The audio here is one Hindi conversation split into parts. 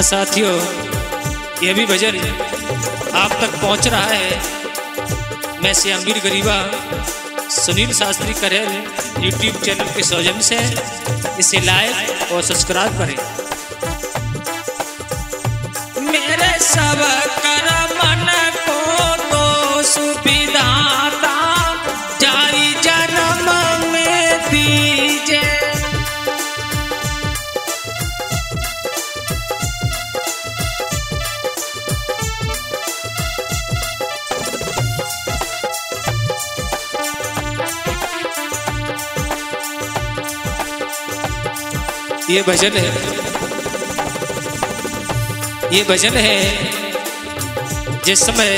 हाँ साथियों, ये भी भजन आप तक पहुंच रहा है। मैं श्यामवीर गरीबा सुनील शास्त्री करेल यूट्यूब चैनल के सौजन्य से इसे लाइक और सब्सक्राइब करें। मेरे सब कर मन को तो सुविधाता जाई जन्म में दीजे। ये भजन है जिस समय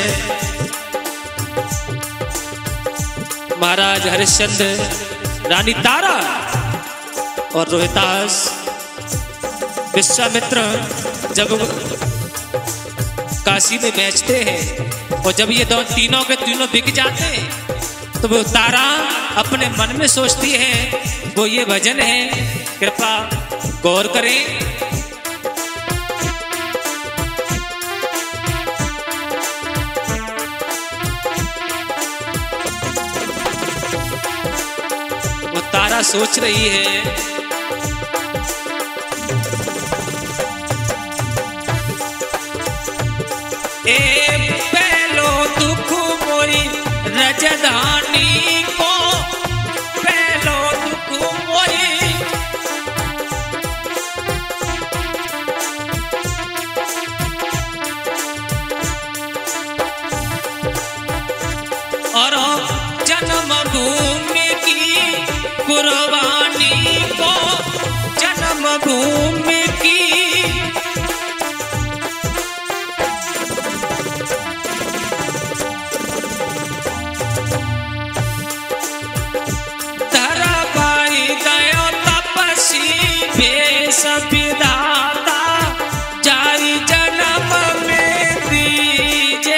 महाराज हरिश्चंद्र, रानी तारा और रोहितास, विश्वामित्र जब काशी में बेचते हैं और जब ये तीनों के तीनों बिक जाते हैं तो वो तारा अपने मन में सोचती है, वो ये भजन है, कृपा गौर करें। वो तारा सोच रही है, ए पहलो दुख मोरी रजधानी को, पहलो दुख मोरी और जन्मभूमि की कुर्बानी को, जन्मभूमि की धराबाई गयो तपसी भेष विधाता जाई जन्म में दीजे।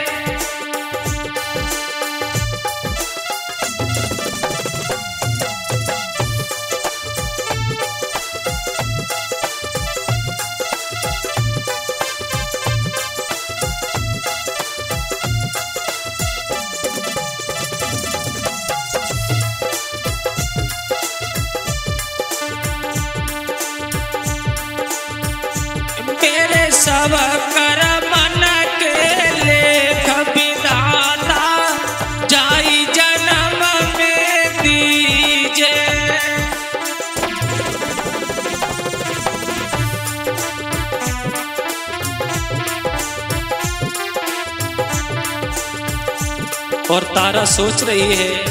सब कर मन के लेख विधाता जाई जन्म में दीजे। और तारा सोच रही है,